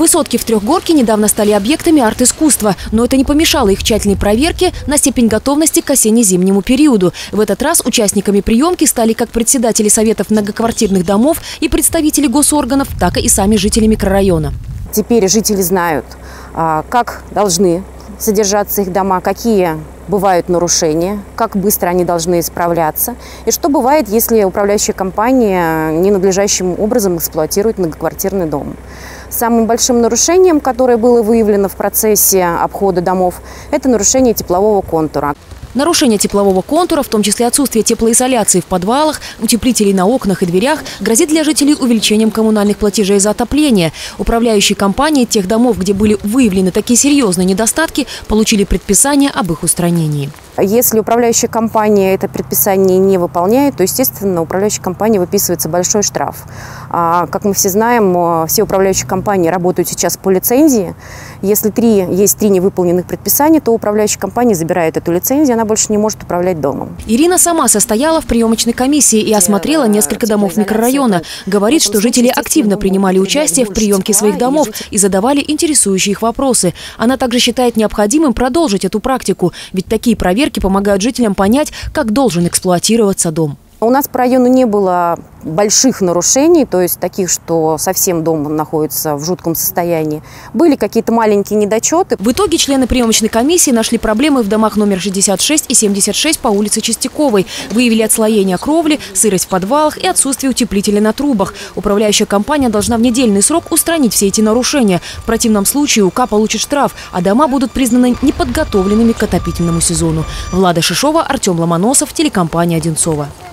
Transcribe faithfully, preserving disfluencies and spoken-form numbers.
Высотки в Трехгорке недавно стали объектами арт-искусства, но это не помешало их тщательной проверке на степень готовности к осенне-зимнему периоду. В этот раз участниками приемки стали как председатели советов многоквартирных домов и представители госорганов, так и сами жители микрорайона. Теперь жители знают, как должны содержаться их дома, какие бывают нарушения, как быстро они должны исправляться и что бывает, если управляющая компания ненадлежащим образом эксплуатирует многоквартирный дом. Самым большим нарушением, которое было выявлено в процессе обхода домов, это нарушение теплового контура. Нарушение теплового контура, в том числе отсутствие теплоизоляции в подвалах, утеплителей на окнах и дверях, грозит для жителей увеличением коммунальных платежей за отопление. Управляющие компании тех домов, где были выявлены такие серьезные недостатки, получили предписание об их устранении. Если управляющая компания это предписание не выполняет, то, естественно, управляющей компании выписывается большой штраф. Как мы все знаем, все управляющие компании работают сейчас по лицензии. Если три, есть три невыполненных предписания, то управляющая компания забирает эту лицензию, она больше не может управлять домом. Ирина сама состояла в приемочной комиссии и осмотрела несколько домов микрорайона. Говорит, что жители активно принимали участие в приемке своих домов и задавали интересующие их вопросы. Она также считает необходимым продолжить эту практику, ведь такие проверки помогают жителям понять, как должен эксплуатироваться дом. У нас по району не было больших нарушений, то есть таких, что совсем дом находится в жутком состоянии. Были какие-то маленькие недочеты. В итоге члены приемочной комиссии нашли проблемы в домах номер шестьдесят шесть и семьдесят шесть по улице Чистяковой. Выявили отслоение кровли, сырость в подвалах и отсутствие утеплителя на трубах. Управляющая компания должна в недельный срок устранить все эти нарушения. В противном случае УК получит штраф, а дома будут признаны неподготовленными к отопительному сезону. Влада Шишова, Артем Ломоносов, телекомпания «Одинцово».